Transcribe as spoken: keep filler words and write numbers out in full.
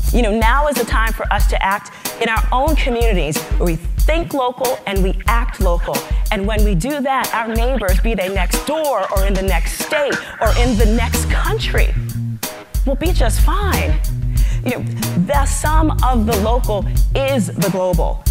You know, now is the time for us to act in our own communities where we think local and we act local. And when we do that, our neighbors, be they next door or in the next state or in the next country, will be just fine. You know, the sum of the local is the global.